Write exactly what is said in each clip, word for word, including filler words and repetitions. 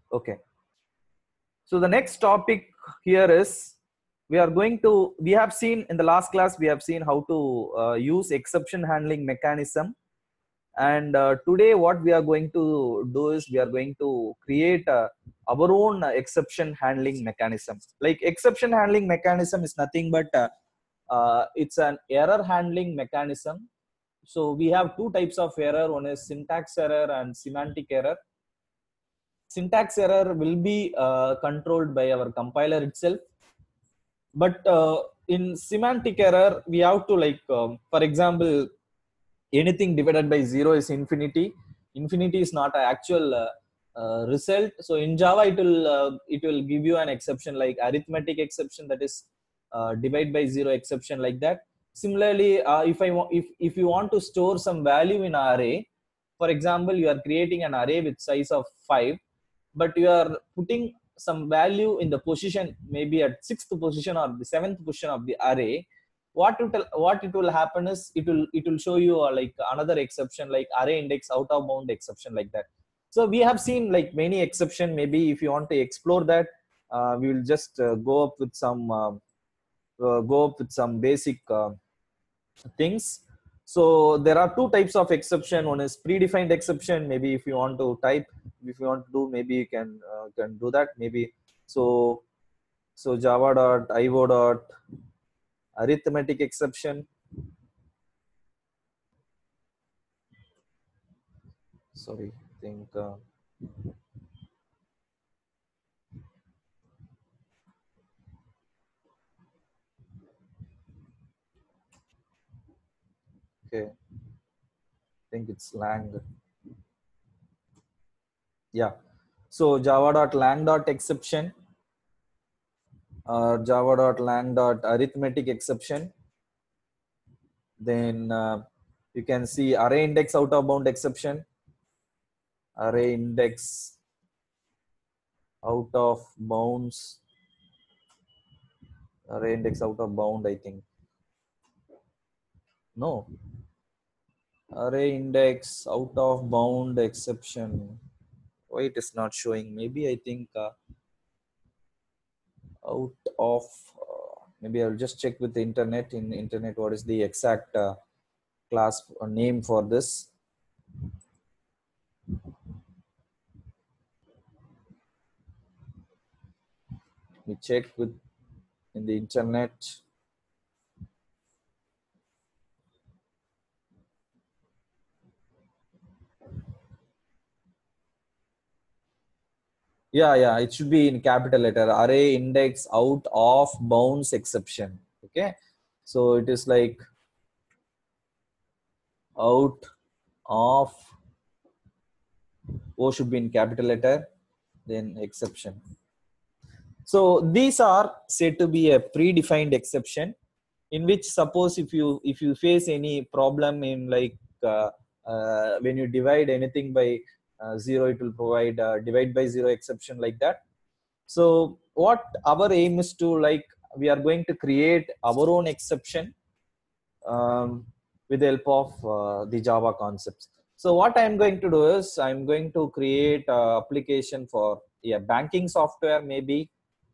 Okay. So the next topic here is we are going to, we have seen in the last class, we have seen how to uh, use exception handling mechanism. And uh, today what we are going to do is we are going to create uh, our own uh, exception handling mechanism. Like exception handling mechanism is nothing but uh, uh, it's an error handling mechanism. So we have two types of error. One is syntax error and semantic error. Syntax error will be uh, controlled by our compiler itself, but uh, in semantic error we have to, like, um, for example, anything divided by zero is infinity. Infinity is not an actual uh, uh, result. So in Java it will uh, it will give you an exception like arithmetic exception, that is uh, divide by zero exception, like that. Similarly, uh, if I want if if you want to store some value in an array, for example, you are creating an array with size of five, but you are putting some value in the position, maybe at sixth position or the seventh position of the array. What it will, what it will happen is it will it will show you uh, like another exception like array index out of bound exception, like that. So we have seen like many exception. Maybe if you want to explore that, uh, we will just uh, go up with some uh, uh, go up with some basic uh, things. So there are two types of exception. One is predefined exception. Maybe if you want to type, if you want to do, maybe you can uh, can do that. Maybe so so java dot io dot arithmetic exception. Sorry, I think uh, okay, I think it's lang. Yeah, so java dot lang dot exception or java dot lang dot arithmetic exception. Then uh, you can see array index out of bound exception, array index out of bounds, array index out of bound, I think. No, array index out of bound exception. Why it is not showing? Maybe I think uh, out of uh, maybe I'll just check with the internet. In internet, what is the exact uh, class or name for this? We check with in the internet. Yeah, yeah, it should be in capital letter. Array index out of bounds exception. Okay, so it is like out of, O should be in capital letter, then exception. So these are said to be a predefined exception, in which suppose if you if you face any problem in like uh, uh, when you divide anything by uh, zero, it will provide uh, divide by zero exception, like that. So what our aim is to, like, we are going to create our own exception um, with the help of uh, the Java concepts. So what I'm going to do is I'm going to create an application for, yeah, banking software maybe.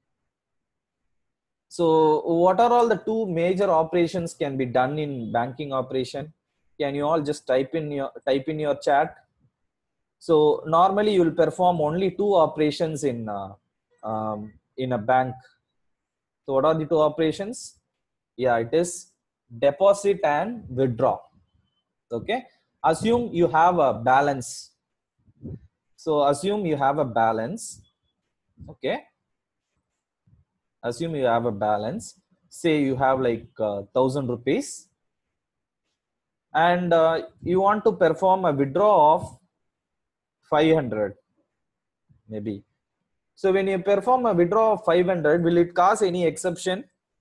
So what are all the two major operations can be done in banking operation? Can you all just type in your type in your chat? So normally you will perform only two operations in uh, um, in a bank. So what are the two operations? Yeah, it is deposit and withdraw. Okay, assume you have a balance. So assume you have a balance. Okay, assume you have a balance. Say you have like uh, thousand rupees, and uh, you want to perform a withdraw of five hundred maybe. So when you perform a withdraw of five hundred, will it cause any exception?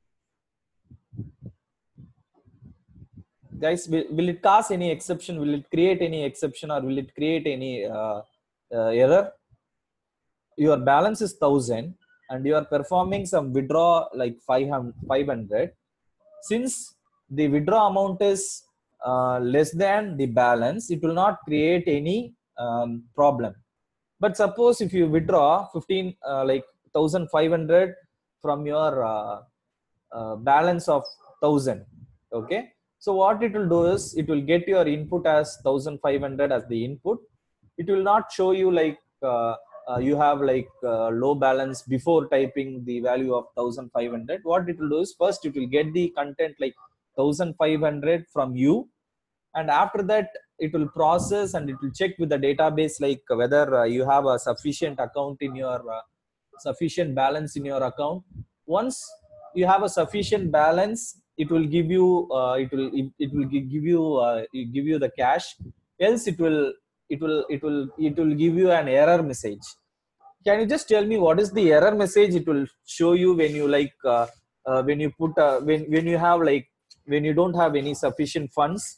Guys, will, will it cause any exception? Will it create any exception, or will it create any uh, uh, error? Your balance is one thousand and you are performing some withdraw like five hundred. Since the withdraw amount is uh, less than the balance, it will not create any um, problem. But suppose if you withdraw fifteen, uh, like one thousand five hundred from your uh, uh, balance of one thousand, okay? So what it will do is it will get your input as one thousand five hundred as the input. It will not show you like uh, uh, you have like uh, low balance before typing the value of one thousand five hundred. What it will do is first it will get the content like one thousand five hundred from you, and after that it will process and it will check with the database like whether uh, you have a sufficient account in your uh, sufficient balance in your account. Once you have a sufficient balance, it will give you uh, it will it, it will gi- give you uh, give you the cash. Else it will it will it will it will give you an error message. Can you just tell me what is the error message it will show you when you like uh, uh, when you put uh, when when you have like when you don't have any sufficient funds?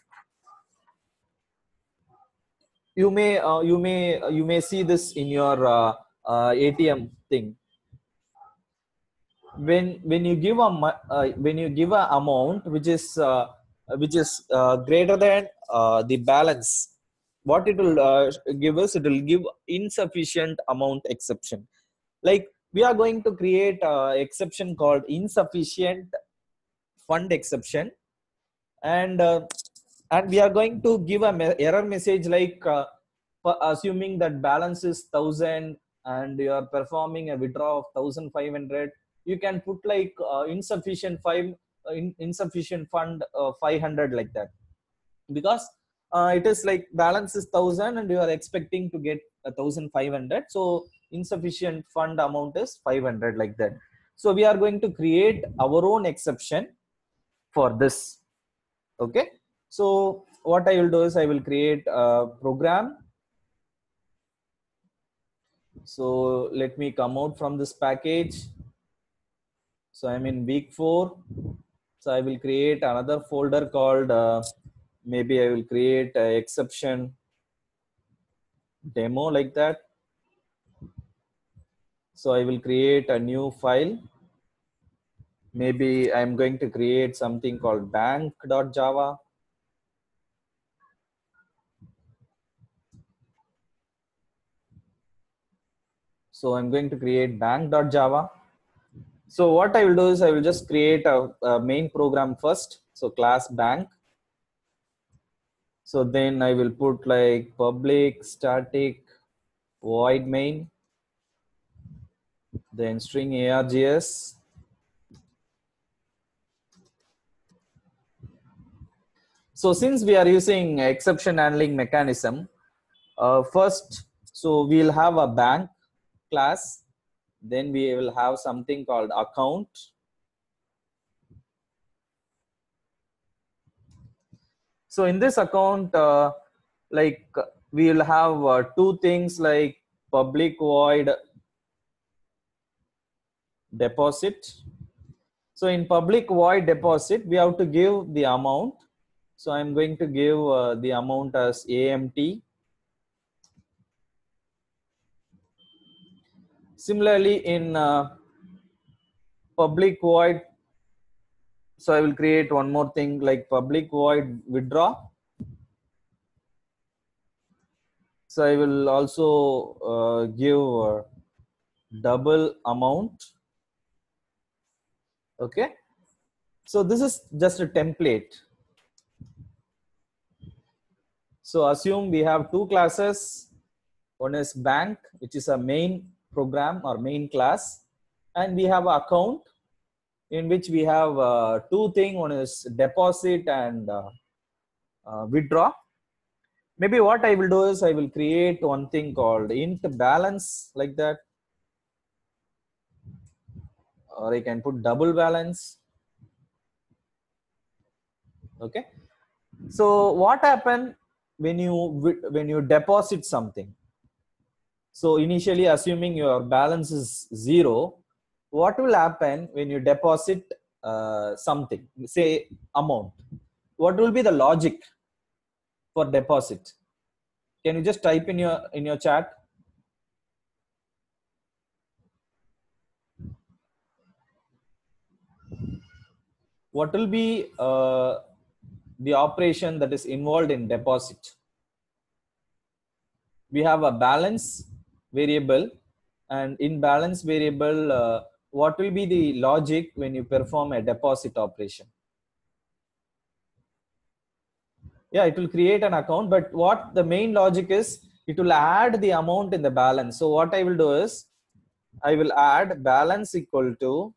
You may uh, you may uh, you may see this in your uh, uh, A T M thing. when when you give a mo- uh, when you give a amount which is uh, which is uh, greater than uh, the balance, what it will uh, give us, it will give insufficient amount exception. Like we are going to create a exception called insufficient fund exception, and uh, and we are going to give a me- error message like uh, for assuming that balance is one thousand and you are performing a withdrawal of one thousand five hundred, you can put like uh, insufficient five uh, in, insufficient fund uh, five hundred, like that, because uh, it is like balance is one thousand and you are expecting to get one thousand five hundred, so insufficient fund amount is five hundred, like that. So we are going to create our own exception for this. Okay, so what I will do is I will create a program. So let me come out from this package. So I'm in week four. So I will create another folder called uh, maybe I will create a exception demo, like that. So I will create a new file. Maybe I'm going to create something called bank.java. So I'm going to create bank.java. So what I will do is I will just create a, a main program first. So class bank. So then I will put like public static void main, then string args. So since we are using exception handling mechanism, uh, first, so we'll have a bank class, then we will have something called account. So in this account, uh, like we will have uh, two things like public void deposit. So in public void deposit, we have to give the amount. So I'm going to give uh, the amount as A M T. Similarly, in uh, public void, so I will create one more thing like public void withdraw. So I will also uh, give uh, double amount. Okay. So this is just a template. So assume we have two classes. One is bank, which is a main program or main class, and we have account, in which we have uh, two things. One is deposit and uh, uh, withdraw. Maybe what I will do is I will create one thing called int balance, like that, or I can put double balance. Okay. So what happen when you when you deposit something? So initially, assuming your balance is zero, what will happen when you deposit uh, something, say amount? What will be the logic for deposit? Can you just type in your in your chat? What will be uh, the operation that is involved in deposit? We have a balance, variable, and in balance variable, uh, what will be the logic when you perform a deposit operation? Yeah, it will create an account, but what the main logic is, it will add the amount in the balance. So what I will do is, I will add balance equal to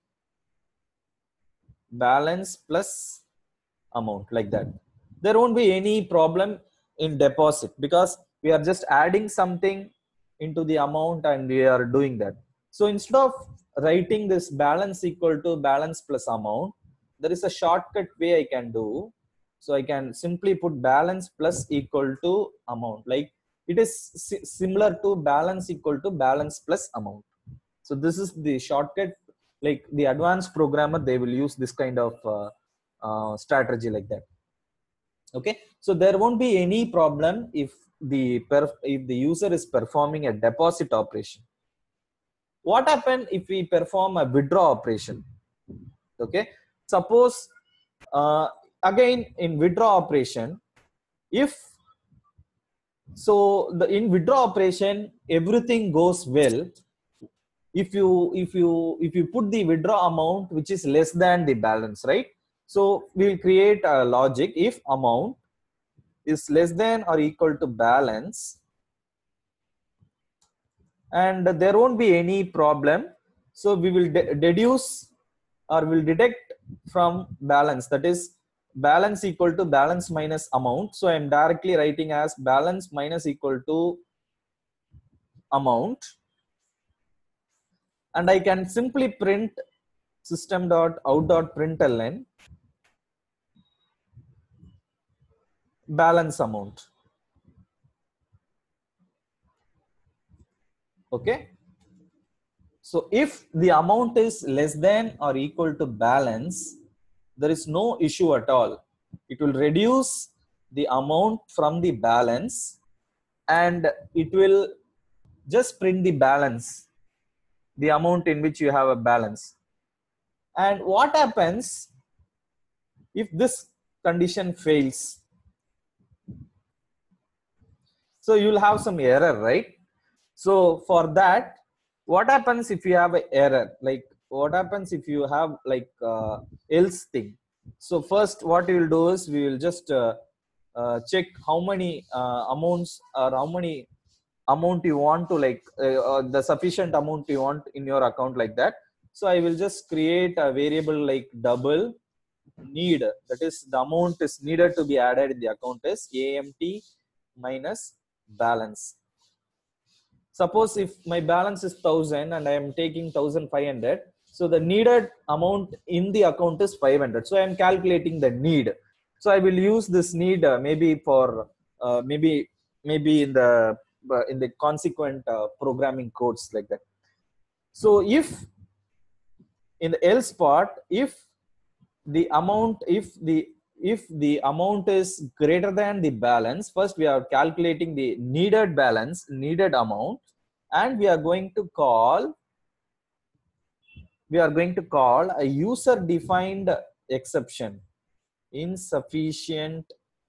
balance plus amount, like that. There won't be any problem in deposit because we are just adding something into the amount and we are doing that. So instead of writing this balance equal to balance plus amount, there is a shortcut way I can do. So I can simply put balance plus equal to amount, like it is si similar to balance equal to balance plus amount. So this is the shortcut, like the advanced programmer, they will use this kind of uh, uh, strategy like that. Okay, so there won't be any problem if the perf if the user is performing a deposit operation. What happens if we perform a withdraw operation? Okay, suppose uh, again in withdraw operation, if so the in withdraw operation everything goes well, if you if you if you put the withdraw amount which is less than the balance, right? So we will create a logic. If amount is less than or equal to balance, and there won't be any problem, so we will de deduce or will deduct from balance, that is balance equal to balance minus amount. So I am directly writing as balance minus equal to amount, and I can simply print system dot out dot println balance amount. Okay, so if the amount is less than or equal to balance, there is no issue at all. It will reduce the amount from the balance and it will just print the balance, the amount in which you have a balance. And what happens if this condition fails? So you will have some error, right? So for that, what happens if you have an error? Like what happens if you have like uh, else thing? So first what we will do is we will just uh, uh, check how many uh, amounts or how many amount you want to, like uh, uh, the sufficient amount you want in your account, like that. So I will just create a variable like double need, that is the amount is needed to be added in the account is A M T minus balance. Suppose if my balance is one thousand and I am taking one thousand five hundred, so the needed amount in the account is five hundred. So I am calculating the need. So I will use this need uh, maybe for uh, maybe maybe in the uh, in the consequent uh, programming codes, like that. So if in the else part, if the amount if the if the amount is greater than the balance, first we are calculating the needed balance, needed amount, and we are going to call we are going to call a user defined exception, insufficient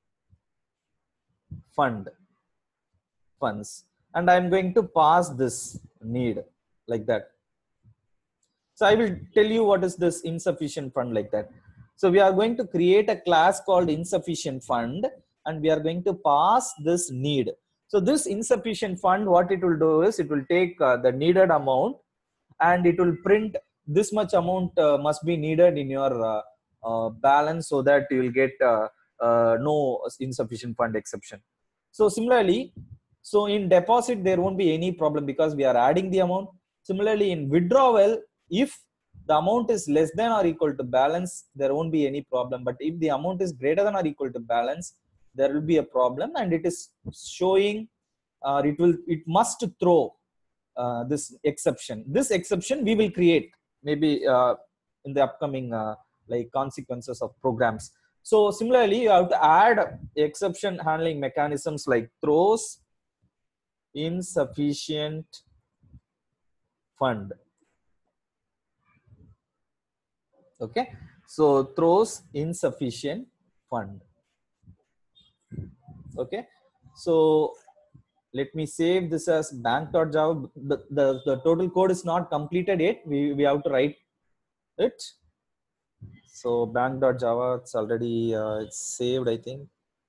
fund funds, and I'm going to pass this need, like that. So I will tell you what is this insufficient fund, like that. So we are going to create a class called insufficient fund and we are going to pass this need. So this insufficient fund, what it will do is it will take uh, the needed amount and it will print this much amount uh, must be needed in your uh, uh, balance, so that you will get uh, uh, no insufficient fund exception. So similarly, so in deposit there won't be any problem because we are adding the amount. Similarly in withdrawal, if the amount is less than or equal to balance, there won't be any problem. But if the amount is greater than or equal to balance, there will be a problem, and it is showing uh, it will it must throw uh, this exception. This exception we will create maybe uh, in the upcoming uh, like consequences of programs. So similarly, you have to add exception handling mechanisms like throws insufficient fund. Okay, so throws insufficient fund. Okay, so let me save this as bank.java. The, the, the total code is not completed yet. We, we have to write it. So bank.java, it's already uh, it's saved, I think.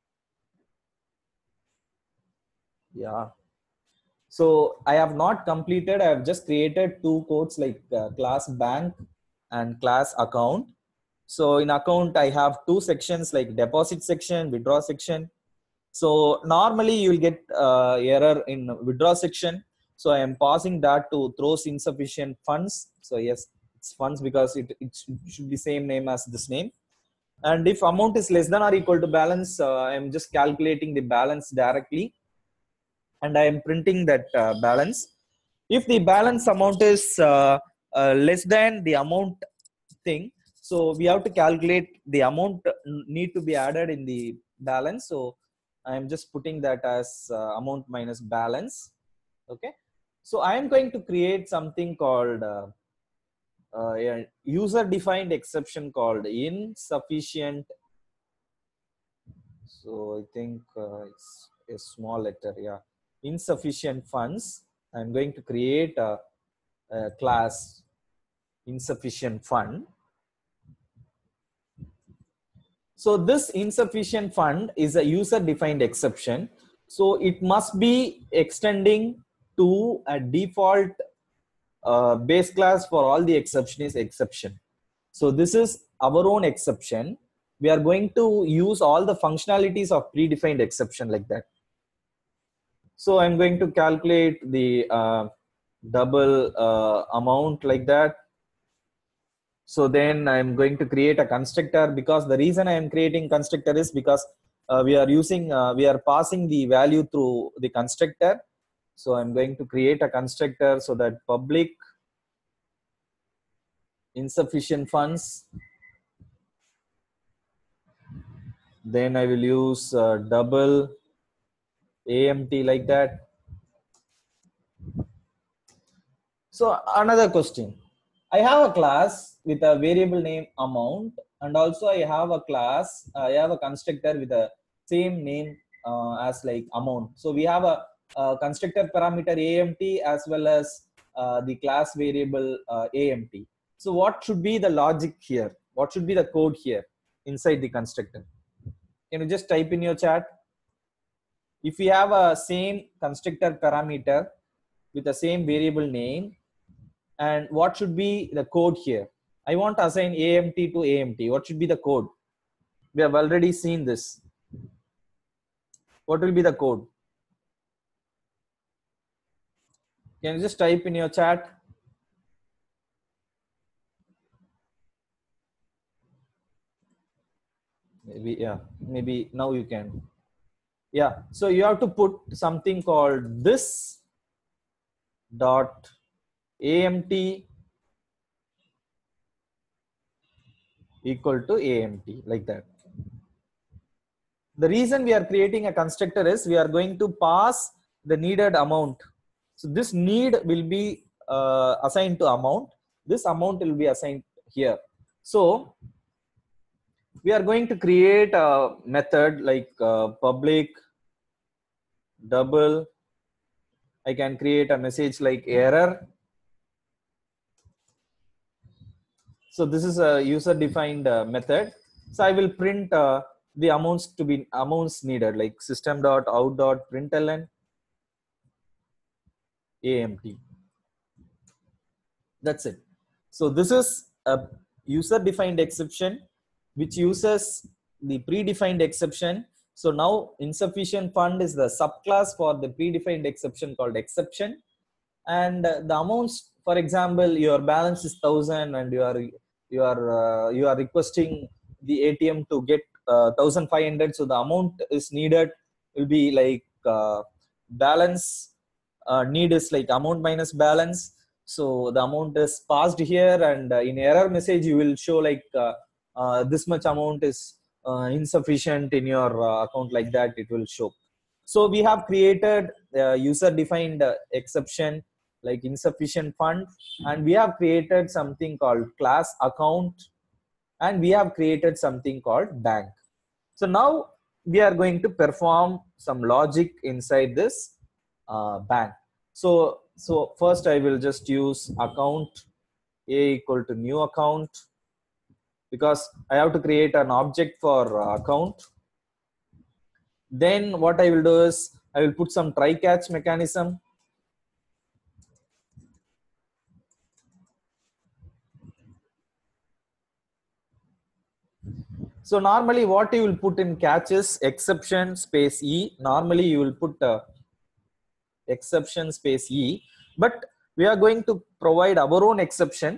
Yeah. So I have not completed. I have just created two codes like uh, class bank and class account. So in account, I have two sections like deposit section, withdraw section. So normally you will get uh, error in withdraw section. So I am passing that to throws insufficient funds. So yes, it's funds because it, it should be same name as this name. And if amount is less than or equal to balance, uh, I am just calculating the balance directly. And I am printing that uh, balance. If the balance amount is uh, uh, less than the amount thing, so we have to calculate the amount need to be added in the balance. So I am just putting that as uh, amount minus balance. Okay. So I am going to create something called uh, uh, a user defined exception called insufficient. So I think uh, it's a small letter. Yeah. Insufficient funds. I'm going to create a, a class insufficient fund. So this insufficient fund is a user defined exception. So it must be extending to a default uh, base class for all the exception is exception. So this is our own exception. We are going to use all the functionalities of predefined exception like that. So I'm going to calculate the uh, double uh, amount like that. So then I'm going to create a constructor, because the reason I am creating constructor is because uh, we are using, uh, we are passing the value through the constructor. So I'm going to create a constructor so that public insufficient funds. Then I will use uh, double A M T like that. So another question. I have a class with a variable name amount, and also I have a class, I have a constructor with a same name uh, as like amount. So we have a, a constructor parameter A M T as well as uh, the class variable uh, A M T. So what should be the logic here? What should be the code here inside the constructor? Can you just type in your chat? If we have a same constructor parameter with the same variable name, and what should be the code here? I want to assign A M T to A M T. What should be the code? We have already seen this. What will be the code? Can you just type in your chat? Maybe, yeah, maybe now you can. Yeah, so you have to put something called this dot A M T equal to A M T like that. The reason we are creating a constructor is we are going to pass the needed amount. So this need will be uh, assigned to amount. This amount will be assigned here. So we are going to create a method like uh, public double. I can create a message like error. So this is a user defined uh, method. So I will print uh, the amounts to be amounts needed like system dot out dot println A M T. That's it. So this is a user defined exception which uses the predefined exception. So now insufficient fund is the subclass for the predefined exception called exception. And uh, the amounts, for example, your balance is thousand and you are you are uh, you are requesting the A T M to get uh, one thousand five hundred. So the amount is needed will be like uh, balance uh, need is like amount minus balance. So the amount is passed here, and uh, in error message you will show like uh, uh, this much amount is uh, insufficient in your uh, account, like that it will show. So we have created uh, user defined uh, exception like insufficient fund, and we have created something called class account, and we have created something called bank. So now we are going to perform some logic inside this. uh, bank. So so first I will just use account A equal to new account, because I have to create an object for uh, account. Then what I will do is I will put some try catch mechanism. So normally what you will put in catch is exception space E. Normally you will put uh, exception space E, but we are going to provide our own exception.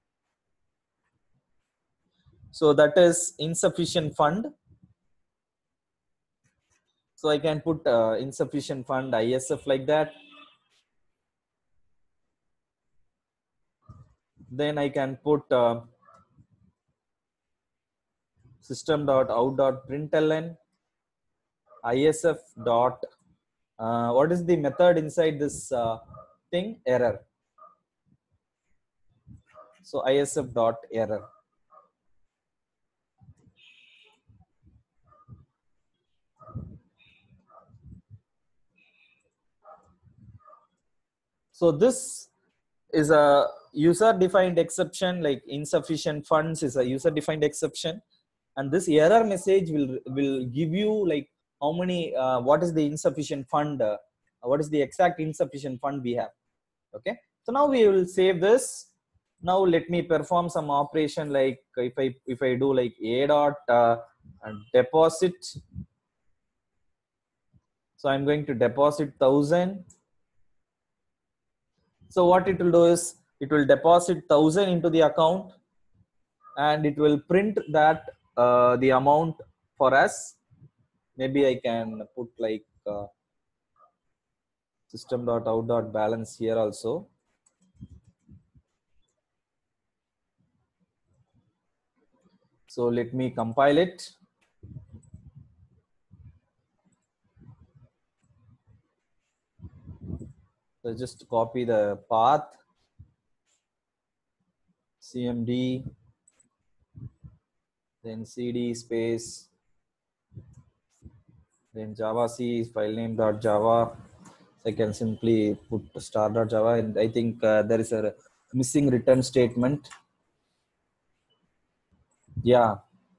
So that is insufficient fund. So I can put uh, insufficient fund I S F like that. Then I can put uh, system dot out dot println I S F dot uh, what is the method inside this uh, thing? Error. So I S F dot error. So this is a user defined exception, like insufficient funds is a user defined exception, and this error message will will give you like how many uh, what is the insufficient fund, uh, what is the exact insufficient fund we have. Okay, so now we will save this. Now let me perform some operation, like if I if I do like a dot uh, deposit. So I'm going to deposit thousand. So what it will do is it will deposit thousand into the account, and it will print that uh, the amount for us. Maybe I can put like uh, system dot out dot balance here also. So let me compile it. So just copy the path, C M D, then C D space, then Java C file name dot Java. So I can simply put star dot Java, and I think uh, there is a missing return statement. Yeah.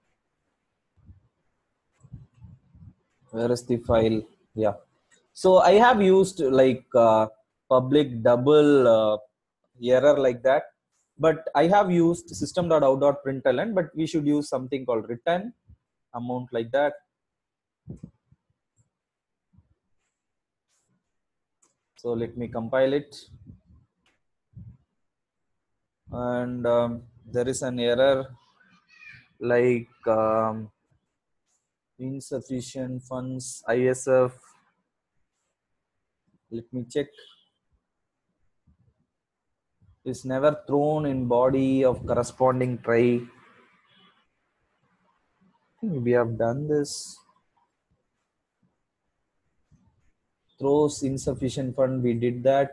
Where is the file? Yeah. So I have used like uh, public double uh, error like that, but I have used system dot out dot println, but we should use something called return amount like that. So let me compile it. And um, there is an error like um, insufficient funds I S F. Let me check. Is never thrown in body of corresponding try. I think we have done this. Throws insufficient fund, we did that.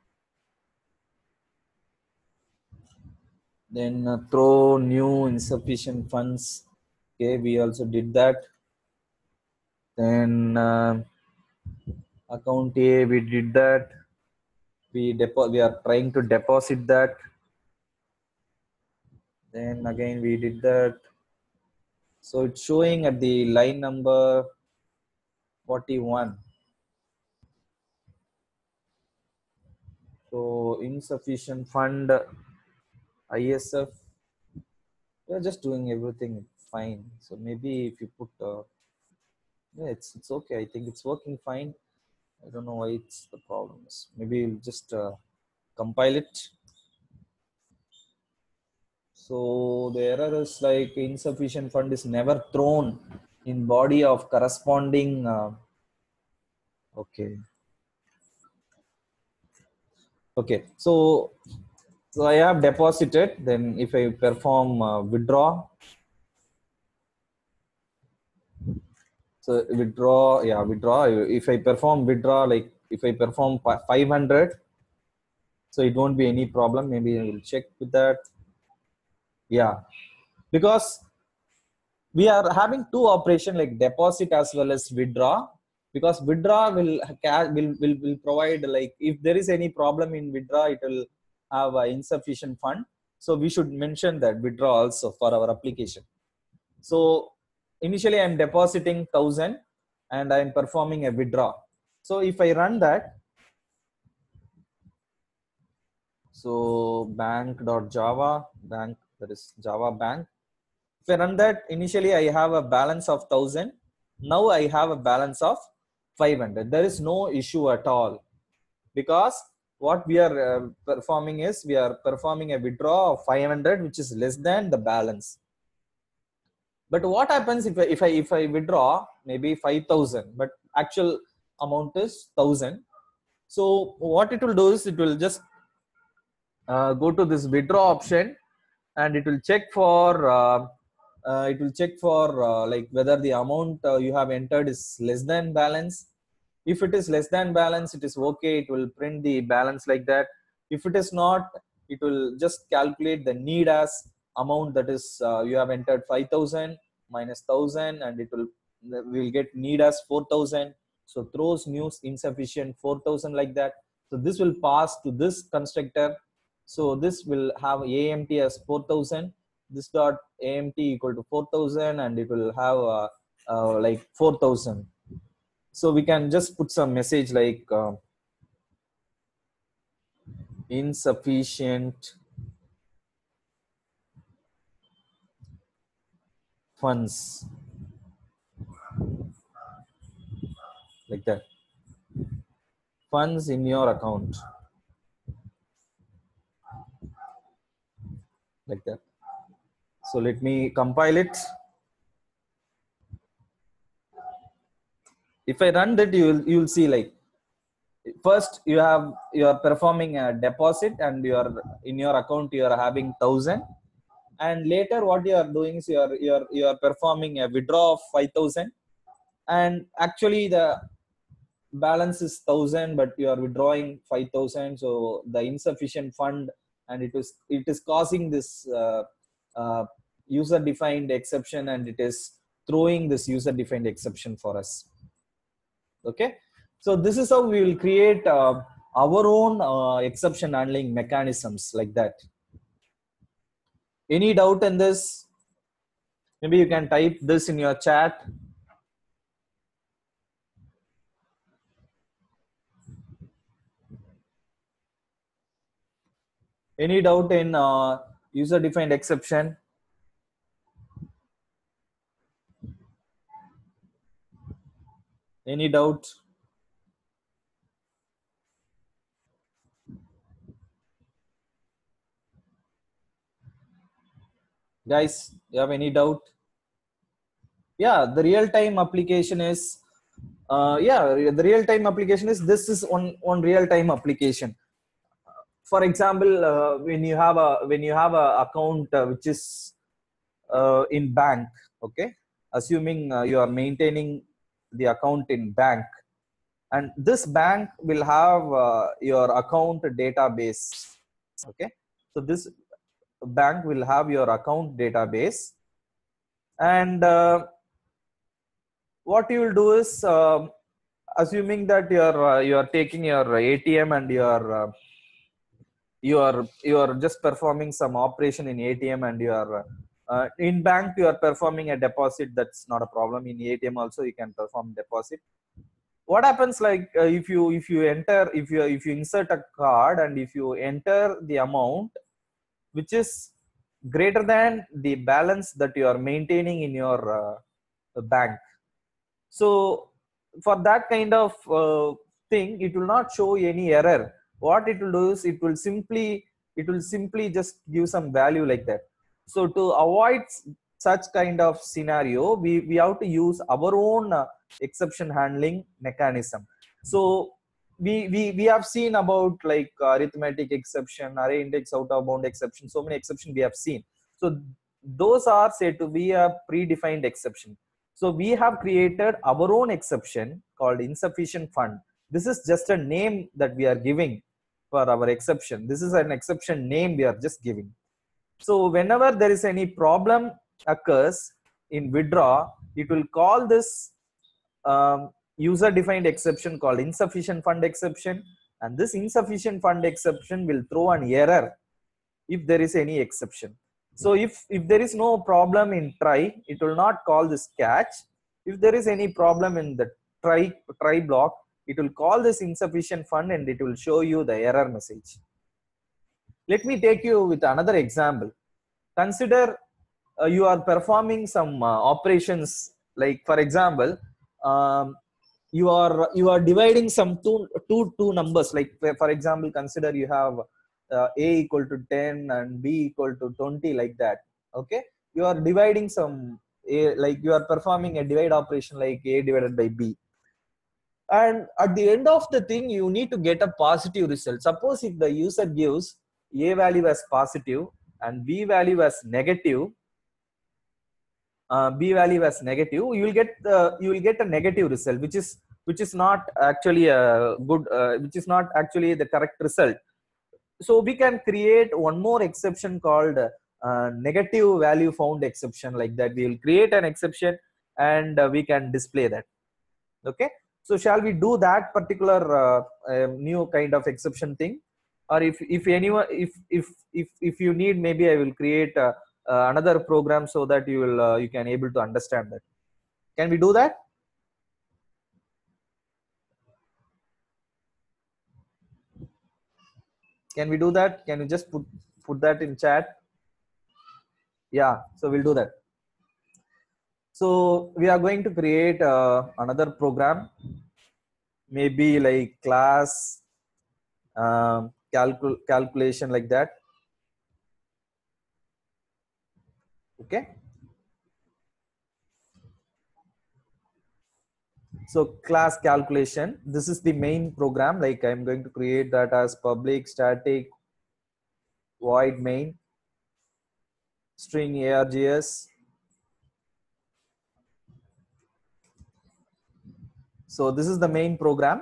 Then uh, throw new insufficient funds, okay, we also did that. Then uh, account A, we did that. We depo we are trying to deposit that. Then again we did that. So it's showing at the line number forty-one. So insufficient fund I S F, we are just doing everything fine. So maybe if you put uh, yeah, it's it's okay. I think it's working fine. I don't know why it's the problems. Maybe we'll just uh, compile it. So the error is like insufficient fund is never thrown in body of corresponding. Uh, okay. Okay. So so I have deposited. Then if I perform uh, withdraw. So withdraw, yeah, withdraw. If I perform withdraw, like if I perform five hundred, so it won't be any problem. Maybe I will check with that. Yeah, because we are having two operation like deposit as well as withdraw. because withdraw will will will, will provide, like if there is any problem in withdraw, it will have a insufficient fund. So we should mention that withdraw also for our application. So initially I'm depositing thousand and I'm performing a withdraw. So if I run that, so bank.java bank, that is Java bank. If I run that, initially I have a balance of thousand. Now I have a balance of five hundred. There is no issue at all, because what we are uh, performing is we are performing a withdrawal of five hundred, which is less than the balance. But what happens if I, if I, if I withdraw maybe five thousand, but actual amount is one thousand. So what it will do is it will just uh, go to this withdraw option, and it will check for uh, uh, it will check for uh, like whether the amount uh, you have entered is less than balance. If it is less than balance, it is okay. It will print the balance like that. If it is not, it will just calculate the need as amount, that is uh, you have entered five thousand minus one thousand, and it will will get need as four thousand. So throws news insufficient four thousand, like that. So this will pass to this constructor. So this will have A M T as four thousand. This dot A M T equal to four thousand, and it will have uh, uh, like four thousand. So we can just put some message like uh, insufficient funds, like that. Funds in your account, like that. So let me compile it. If I run that, you will you will see, like first you have you are performing a deposit, and you are in your account you are having one thousand, and later what you are doing is you are you are you are performing a withdrawal of five thousand, and actually the balance is one thousand, but you are withdrawing five thousand. So the insufficient fund, and it is it is causing this uh, uh, user defined exception, and it is throwing this user defined exception for us. Okay, so this is how we will create uh, our own uh, exception handling mechanisms, like that. Any doubt in this? Maybe you can type this in your chat. Any doubt in uh, user defined exception? Any doubt? Guys, you have any doubt? Yeah, the real-time application is, uh, yeah, the real-time application is, this is on, on real-time application. For example, uh, when you have a, when you have a account uh, which is uh, in bank, okay, assuming uh, you are maintaining the account in bank, and this bank will have uh, your account database, okay. So this bank will have your account database, and uh, what you will do is, uh, assuming that you are uh, you are taking your A T M, and you are uh, you are you are just performing some operation in A T M, and you are uh, in bank you are performing a deposit. That's not a problem. In A T M also you can perform deposit. What happens, like uh, if you if you enter if you if you insert a card, and if you enter the amount which is greater than the balance that you are maintaining in your uh, bank, so for that kind of uh, thing, it will not show any error. What it will do is it will simply it will simply just give some value, like that. So to avoid such kind of scenario, we we have to use our own uh, exception handling mechanism. So we we we have seen about like arithmetic exception, array index out of bound exception, so many exceptions we have seen. So those are said to be a predefined exception. So we have created our own exception called insufficient fund. This is just a name that we are giving for our exception. This is an exception name we are just giving. So whenever there is any problem occurs in withdraw, it will call this um, user defined exception called insufficient fund exception, and this insufficient fund exception will throw an error if there is any exception. So if, if there is no problem in try, it will not call this catch. If there is any problem in the try, try block, it will call this insufficient fund and it will show you the error message. Let me take you with another example. Consider uh, you are performing some uh, operations, like for example, um, you are you are dividing some two two two numbers. Like for example, consider you have uh, a equal to ten and b equal to twenty, like that. Okay, you are dividing some a, like you are performing a divide operation like a divided by b, and at the end of the thing you need to get a positive result. Suppose if the user gives a value as positive and b value as negative, uh, b value as negative, you will get the you will get a negative result, which is which is not actually a good uh, which is not actually the correct result. So we can create one more exception called uh, negative value found exception. Like that, we will create an exception and uh, we can display that. Okay, so shall we do that particular uh, uh, new kind of exception thing? Or if if anyone if if if if you need, maybe I will create uh, uh, another program so that you will uh, you can able to understand that. Can we do that? Can we do that? Can you just put put that in chat? Yeah, so we'll do that. So we are going to create uh, another program, maybe like class um, calcul calculation, like that. Okay, so class calculation, this is the main program. Like I'm going to create that as public static void main string args. So this is the main program.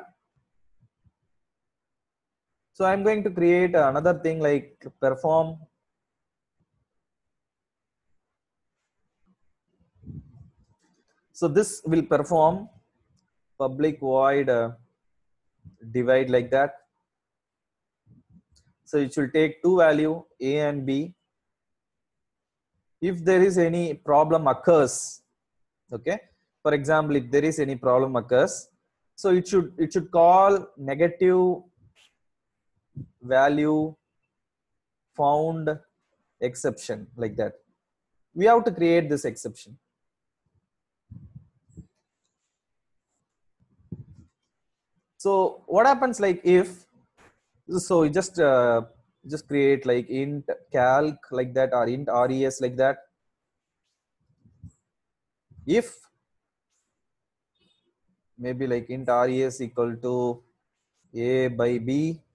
So I'm going to create another thing like perform so this will perform public void uh, divide, like that. So it should take two value a and b. If there is any problem occurs, okay, for example, if there is any problem occurs, so it should it should call negative value found exception, like that. We have to create this exception. So what happens, like if so you just uh, just create like int calc, like that, or int res, like that. If maybe like int res equal to a by b,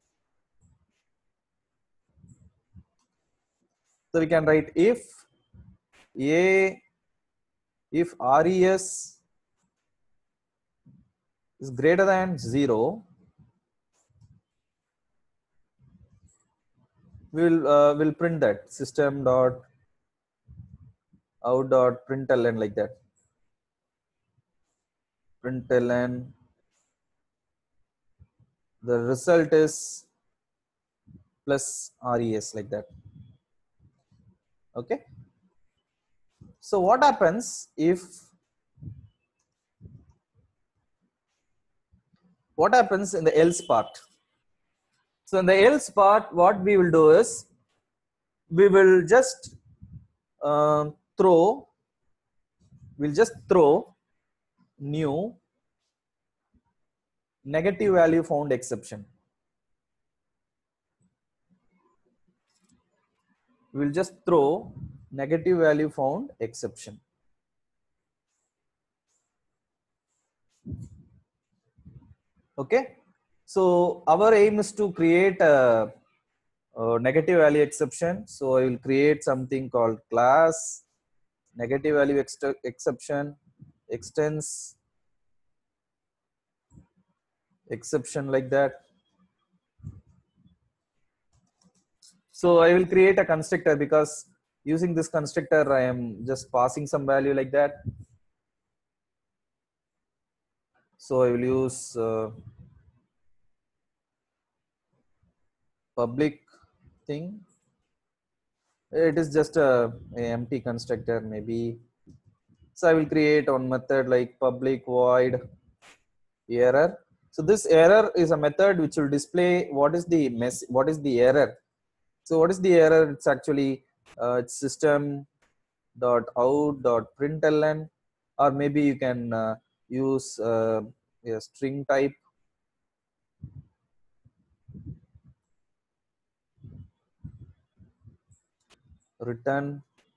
so we can write if a if res is greater than zero, we will uh, will print that system dot out dot println, like that. Println the result is plus res, like that. Okay, so what happens if what happens in the else part? So in the else part, what we will do is we will just uh, throw we'll just throw new negative value found exception. We'll just throw negative value found exception. Okay, so our aim is to create a, a negative value exception. So I will create something called class negative value ex exception extends exception, like that. So I will create a constructor, because using this constructor I am just passing some value, like that. So I will use uh, public thing. It is just a, a empty constructor maybe. So I will create one method like public void error. So this error is a method which will display what is the mess, what is the error. So what is the error? It's actually uh, it's system dot out dot println, or maybe you can uh, use uh, a string type. Return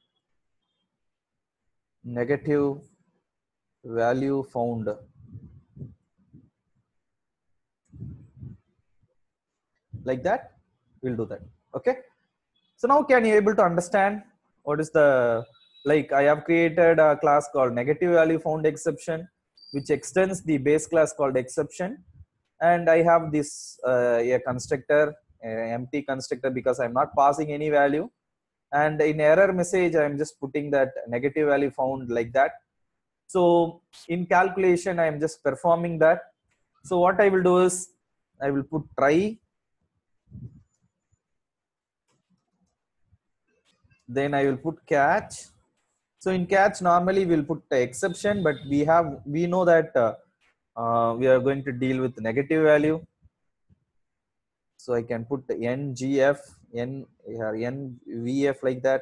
negative value found, like that. We'll do that. Okay. So now can you able to understand what is the, like I have created a class called negative value found exception, which extends the base class called exception. And I have this uh, a constructor, a empty constructor, because I'm not passing any value. And in error message, I'm just putting that negative value found, like that. So in calculation, I'm just performing that. So what I will do is I will put try, then I will put catch. So in catch, normally we'll put the exception, but we have, we know that uh, uh, we are going to deal with negative value. So I can put N G F, N, N V F, like that.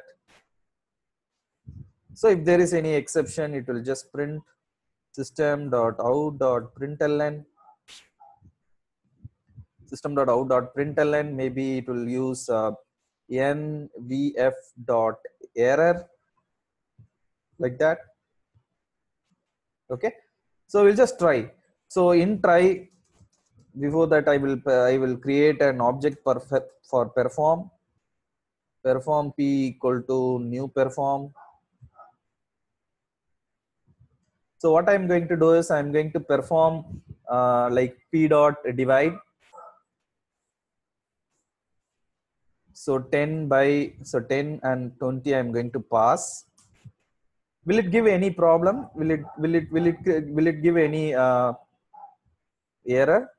So if there is any exception, it will just print system dot out dot println, system dot out dot println. Maybe it will use uh, N V F dot error, like that. Okay. So we'll just try. So in try, before that I will uh, I will create an object for for perform. Perform p equal to new perform. So what I'm going to do is I'm going to perform uh, like p dot divide. So ten by, so ten and twenty I'm going to pass. Will it give any problem? Will it will it will it will it give any uh, error?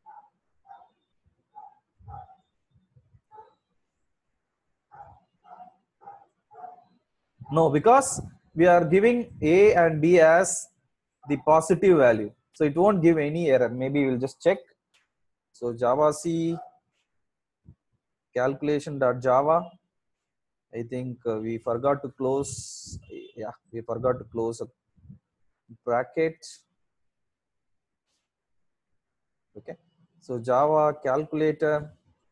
No, because we are giving A and B as the positive value. So it won't give any error. Maybe we'll just check. So Java C calculation.java. I think uh, we forgot to close. Yeah, we forgot to close a bracket. Okay. So Java calculator.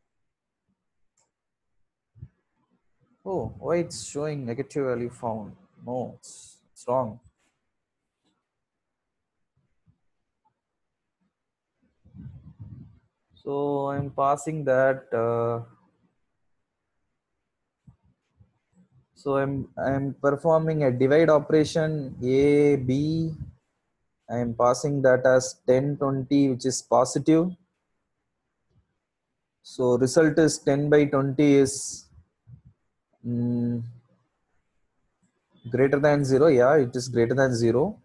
Oh, why it's showing negative value found? No, it's, it's wrong. So I'm passing that. Uh, so I'm I'm performing a divide operation A B. I'm passing that as ten twenty, which is positive. So result is ten by twenty is mm, greater than zero. Yeah, it is greater than zero.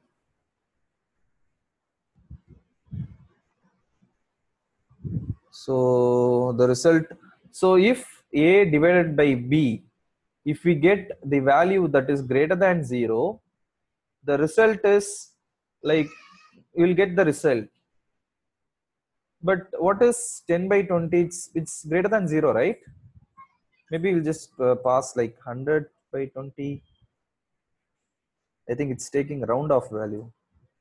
So the result, so if A divided by B, if we get the value that is greater than zero, the result is like, you will get the result. But what is ten by twenty? It's, it's greater than zero, right? Maybe we'll just uh, pass like one hundred by twenty. I think it's taking round off value.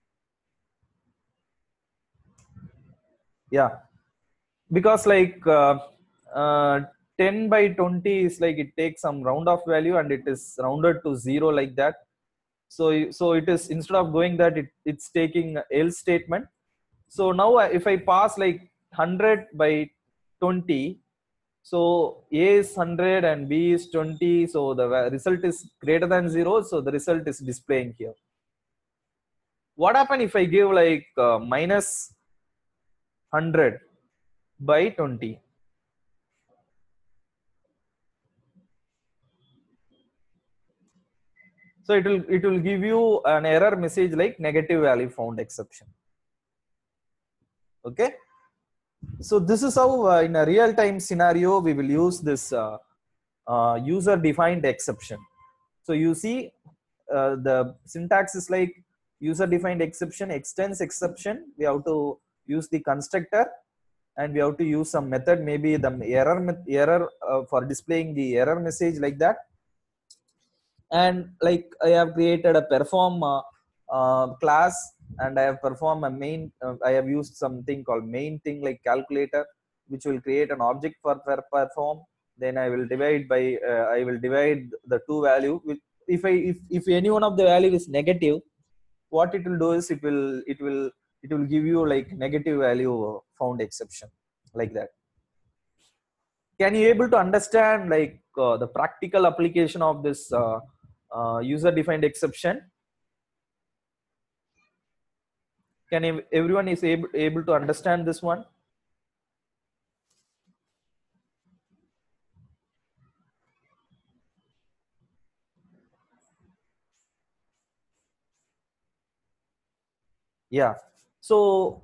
Yeah, because like uh, uh, ten by twenty is like it takes some round off value and it is rounded to zero, like that. So so it is, instead of going that, it, it's taking else statement. So now if I pass like one hundred by twenty, so A is one hundred and B is twenty, so the result is greater than zero, so the result is displaying here. What happen if I give like uh, minus one hundred by twenty? So it will it will give you an error message like negative value found exception. Okay. So this is how uh, in a real time scenario, we will use this uh, uh, user defined exception. So you see uh, the syntax is like user defined exception, extends exception. We have to use the constructor and we have to use some method, maybe the error error uh, for displaying the error message like that. And like I have created a perform uh, uh, class, and I have performed a main, uh, I have used something called main thing like calculator, which will create an object for per perform. Then I will divide by, uh, I will divide the two value with, if I, if, if any one of the value is negative, what it will do is it will, it will, it will give you like negative value found exception like that. Can you able to understand like uh, the practical application of this uh, uh, user defined exception? Can ev everyone is able, able to understand this one? Yeah. So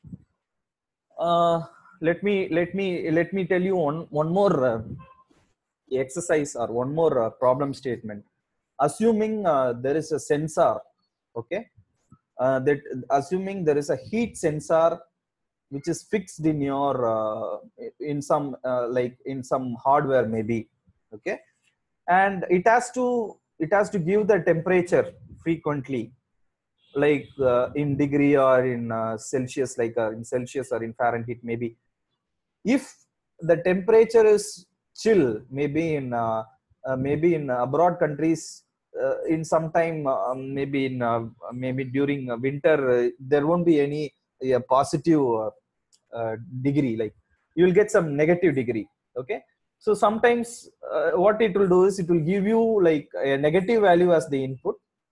uh, let me let me let me tell you one one more uh, exercise or one more uh, problem statement. Assuming uh, there is a sensor, okay, uh, that assuming there is a heat sensor which is fixed in your uh, in some uh, like in some hardware maybe, okay, and it has to it has to give the temperature frequently, like uh, in degree or in uh, Celsius, like uh, in Celsius or in Fahrenheit maybe. If the temperature is chill, maybe in uh, uh, maybe in abroad countries, uh, in some time, uh, maybe in uh, maybe during uh, winter, uh, there won't be any uh, positive uh, uh, degree, like you will get some negative degree. Okay, so sometimes uh, what it will do is it will give you like a negative value as the input,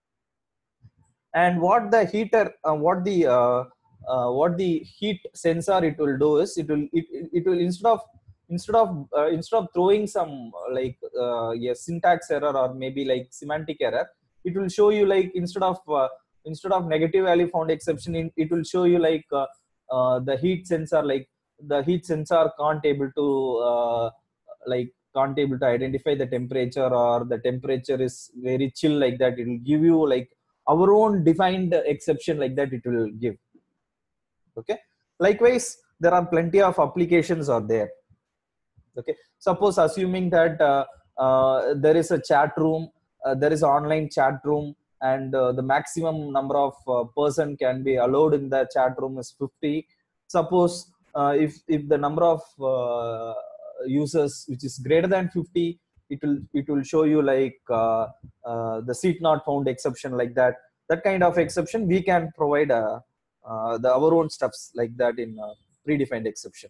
and what the heater uh, what the uh, uh, what the heat sensor it will do is it will it, it will instead of instead of uh, instead of throwing some uh, like uh, yeah, syntax error or maybe like semantic error, it will show you like instead of uh, instead of negative value found exception, in, it will show you like uh, uh, the heat sensor, like the heat sensor can't able to uh, like can't able to identify the temperature, or the temperature is very chill, like that it will give you like our own defined exception, like that it will give. Okay, likewise there are plenty of applications are there. Okay, suppose assuming that uh, uh, there is a chat room, uh, there is an online chat room, and uh, the maximum number of uh, person can be allowed in the chat room is fifty. Suppose uh, if if the number of uh, users which is greater than fifty, it will it will show you like uh, uh, the seat not found exception, like that. That kind of exception we can provide uh, uh, the our own steps like that in uh, predefined exception.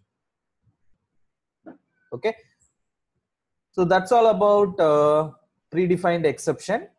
Okay, so that's all about uh, predefined exception.